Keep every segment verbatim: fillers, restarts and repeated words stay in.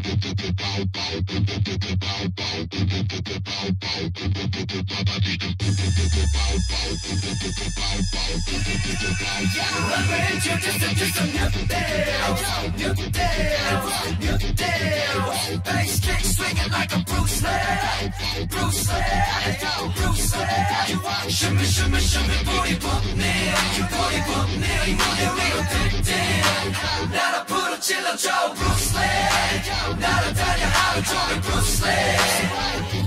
Just a new dance, new dance, new dance. Bass kick swinging like a Bruce Lee, Bruce Lee, Bruce Lee. Shimmy, shimmy, shimmy, booty bump near, booty bump near. 이 무대 위로 득템. 나를 앞으로 찔러줘, Bruce Lee. 나를 달려 하루 종일 Bruce Lee.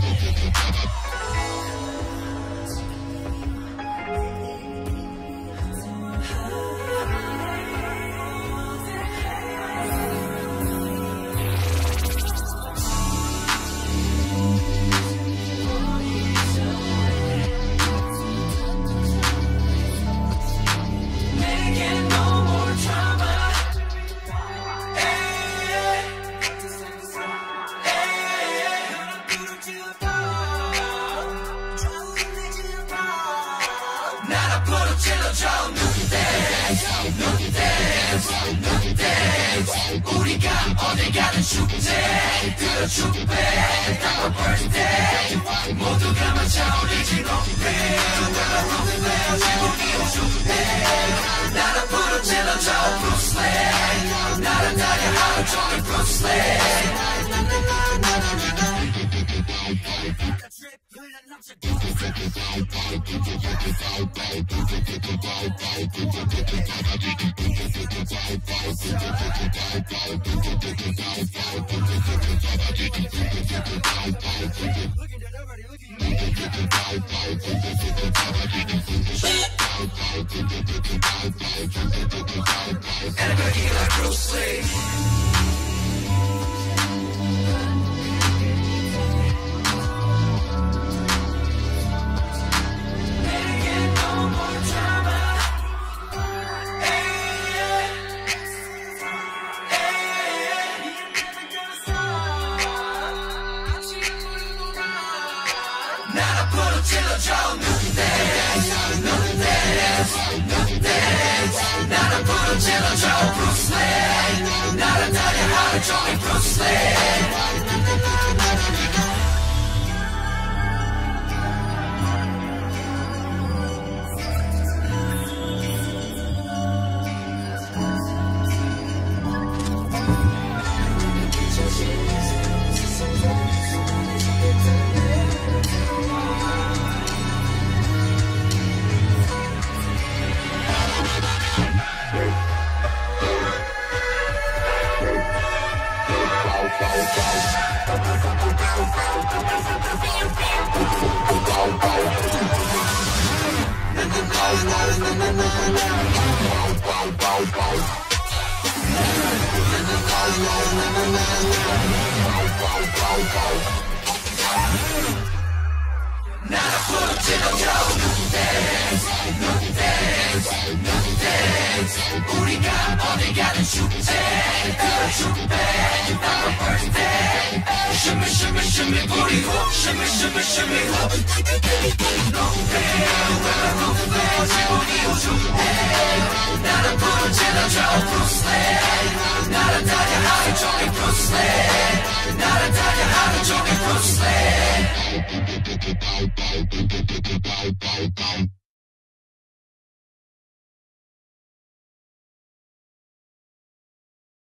우리가 어딜 가든 축제 들어줄게 Our birthday 모두가 맞춰리지 노래 기분이 오죽해 나를 부르 질러줘 Bruce Lee 나를 달려 하루 종일 Bruce Lee Everybody like Bruce Lee. 나를 부르 찔러줘 New dance, new dance, new dance. 나를 부르 찔러줘 Bruce Lee 나를 달려 하루 종일 Bruce Lee 나를 부르 찔러줘 New dance, new dance, new dance. 우리가 어딜 가든 축제 들어줄게 Our birthday Shimmy, shimmy, shimmy, booty hoop Shimmy, shimmy, shimmy, hoop 노래 외로운데 기분이 우중해 나를 부르 찔러줘 Bruce Lee 나를 달려 하루 종일 Bruce Lee 나를 달려 하루 종일 Bruce Lee